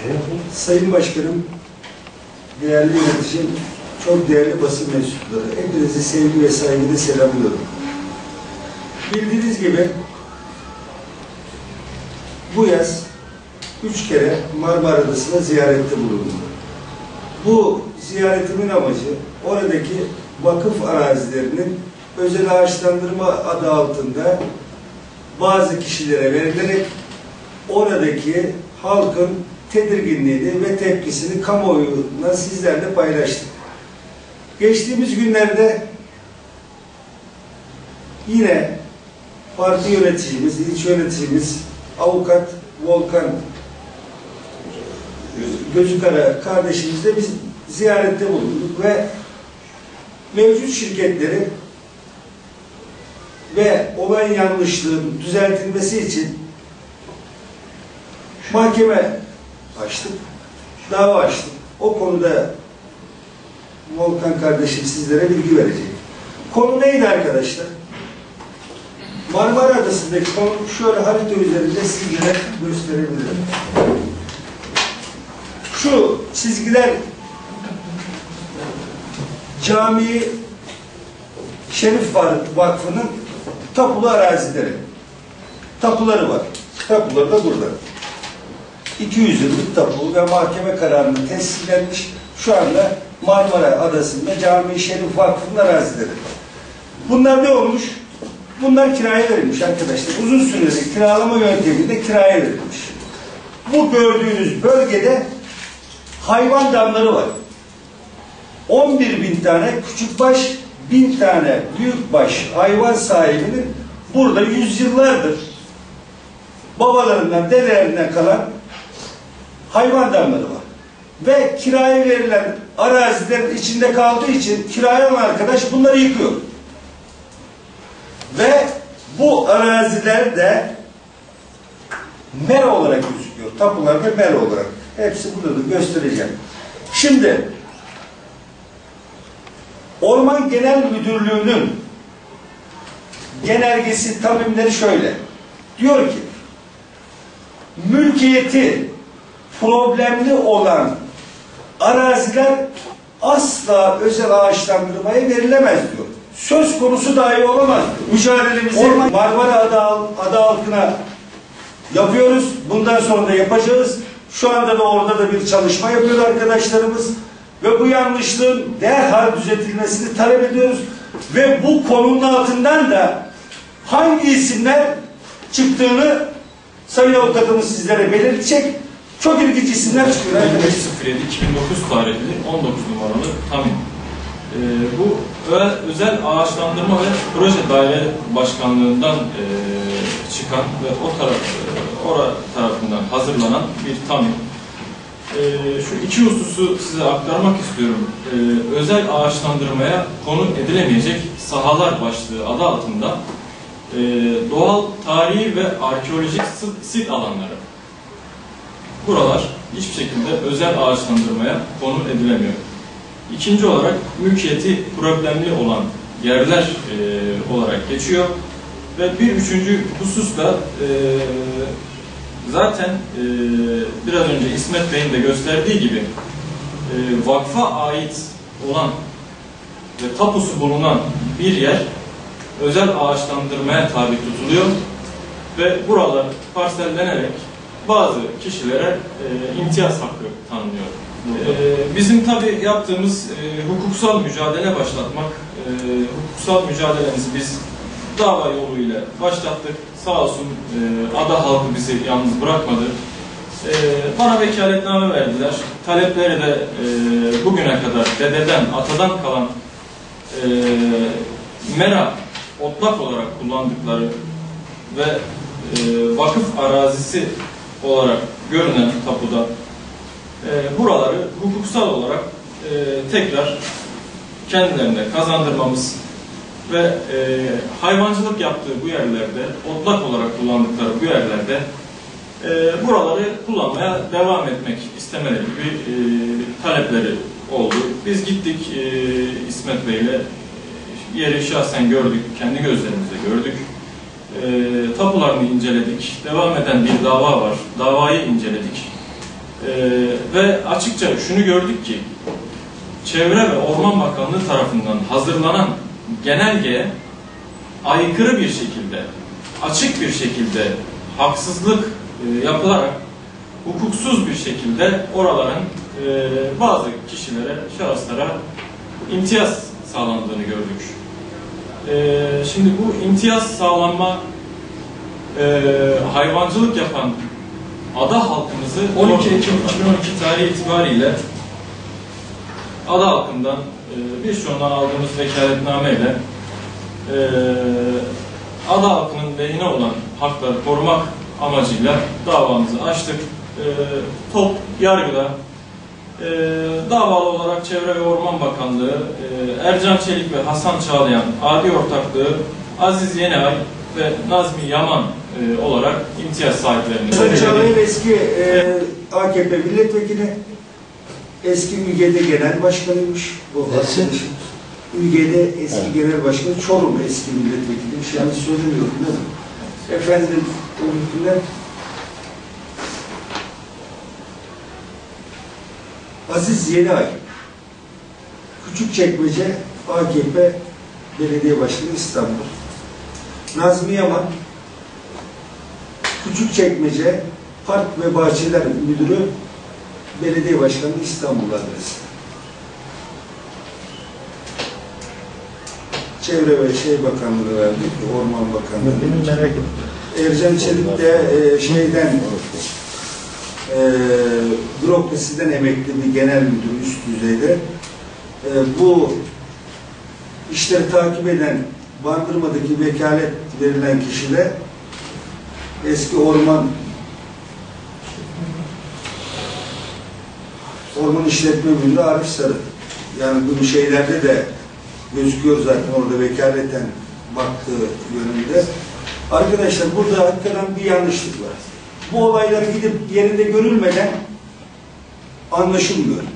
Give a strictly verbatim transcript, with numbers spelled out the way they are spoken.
Sayın Başkanım, değerli yöneticim, çok değerli basın mensupları, hepinizi sevgi ve saygıyla selamlıyorum. Bildiğiniz gibi bu yaz üç kere Marmara Adası'na ziyarette bulundum. Bu ziyaretimin amacı oradaki vakıf arazilerinin özel ağaçlandırma adı altında bazı kişilere verilerek oradaki halkın tedirginliğini ve tepkisini kamuoyuna sizlerle paylaştık. Geçtiğimiz günlerde yine parti yöneticimiz, ilçe yöneticimiz, avukat Volkan Gözükara kardeşimizle biz ziyarette bulunduk ve mevcut şirketleri ve olay yanlışlığın düzeltilmesi için mahkeme açtık, dava açtık. O konuda Volkan kardeşim sizlere bilgi verecek. Konu neydi arkadaşlar? Marmara Adası'ndaki konu şöyle harita üzerinde sizlere gösterebilirim. Şu çizgiler Cami Şerif Vakfı'nın tapulu arazileri. Tapuları var. Tapuları da burada. iki yüz yıllık tapu ve mahkeme kararını tescillenmiş. Şu anda Marmara Adası'nda Cami Şerif Vakfı'nın arazileri. Bunlar ne olmuş? Bunlar kiraya verilmiş arkadaşlar. Uzun süredir kiralama yöntemiyle kiraya verilmiş. Bu gördüğünüz bölgede hayvan damları var. on bir bin tane küçükbaş, bin tane büyükbaş hayvan sahibinin burada yüzyıllardır babalarından, dedelerinden kalan hayvan damları var. Ve kiraya verilen arazilerin içinde kaldığı için kiraya alan arkadaş bunları yıkıyor. Ve bu araziler de mera olarak gözüküyor. Tapularda mera olarak. Hepsi burada da göstereceğim. Şimdi Orman Genel Müdürlüğü'nün genelgesi, tabimleri şöyle. Diyor ki mülkiyeti problemli olan araziler asla özel ağaçlandırmaya verilemez diyor. Söz konusu dahi olamaz. Mücadelemizi Marmara adı, adı altına yapıyoruz. Bundan sonra da yapacağız. Şu anda da orada da bir çalışma yapıyor arkadaşlarımız. Ve bu yanlışlığın derhal düzeltilmesini talep ediyoruz. Ve bu konunun altından da hangi isimler çıktığını Sayın Avukatımız sizlere belirtecek. Çok ilginç isimler çıkıyor. yirmi sıfır yedi iki bin dokuz tarihli on dokuz numaralı tamin. Ee, bu özel ağaçlandırma ve proje daire başkanlığından e, çıkan ve o taraf, e, ora tarafından hazırlanan bir tamin. Ee, şu iki hususu size aktarmak istiyorum. Ee, özel ağaçlandırmaya konu edilemeyecek sahalar başlığı adı altında e, doğal, tarihi ve arkeolojik sit alanları. Buralar hiçbir şekilde özel ağaçlandırmaya konu edilemiyor. İkinci olarak mülkiyeti problemli olan yerler e, olarak geçiyor. Ve bir üçüncü husus da e, zaten e, biraz önce İsmet Bey'in de gösterdiği gibi e, vakfa ait olan ve tapusu bulunan bir yer özel ağaçlandırmaya tabi tutuluyor ve buralar parsellenerek bazı kişilere e, imtiyaz hakkı tanınıyor. E, bizim tabi yaptığımız e, hukuksal mücadele başlatmak, e, hukuksal mücadelemizi biz dava yoluyla başlattık. Sağ olsun e, ada halkı bizi yalnız bırakmadı. E, bana vekaletname verdiler. Talepleri de e, bugüne kadar dededen, atadan kalan e, mera, otlak olarak kullandıkları ve e, vakıf arazisi olarak görünen tapuda e, buraları hukuksal olarak e, tekrar kendilerine kazandırmamız ve e, hayvancılık yaptığı bu yerlerde, otlak olarak kullandıkları bu yerlerde e, buraları kullanmaya devam etmek istemeleri gibi e, talepleri oldu. Biz gittik e, İsmet Bey'le yeri şahsen gördük, kendi gözlerimizle gördük. E, tapularını inceledik. Devam eden bir dava var. Davayı inceledik. Ee, ve açıkça şunu gördük ki Çevre ve Orman Bakanlığı tarafından hazırlanan genelgeye aykırı bir şekilde, açık bir şekilde haksızlık e, yapılarak hukuksuz bir şekilde oraların e, bazı kişilere, şahıslara imtiyaz sağlandığını gördük. E, şimdi bu imtiyaz sağlanma e, hayvancılık yapan ada halkımızı on iki Ekim iki bin on iki tarihi itibariyle ada halkından e, birçoğundan aldığımız vekaletnameyle e, ada halkının lehine olan hakları korumak amacıyla davamızı açtık. E, top yargıda e, davalı olarak Çevre ve Orman Bakanlığı, e, Ercan Çelik ve Hasan Çağlayan adi ortaklığı, Aziz Yeniay ve Nazmi Yaman e, olarak imtiyaz sahiplerini. Hasan Çağlayan eski e, A K P milletvekili, eski Ülge'de genel başkanıymış. Bu arkadaşım. Ülge'de eski evet. genel başkanı, Çorum eski milletvekiliymiş. Yani söylemiyorum değil mi? Efendim, ülkeler Aziz Yeniay, Küçükçekmece A K P Belediye Başkanı İstanbul. Nazmi Yaman, Küçükçekmece Park ve Bahçeler Müdürü, Belediye Başkanı İstanbul adresi. Çevre ve Şey Bakanlığı verdik, Orman Bakanlığı. Ercan Çelik de e, şeyden e, bürokrasiden emekli bir genel müdür üst düzeyde. E, bu işleri takip eden Bandırma'daki vekalet verilen kişi de eski orman Orman İşletme Müdürü Arif Sarı. Yani bu şeylerde de gözüküyor zaten orada vekaleten baktığı yönünde. Arkadaşlar burada hakikaten bir yanlışlık var. Bu olaylar gidip yerinde görülmeden anlaşılmıyor.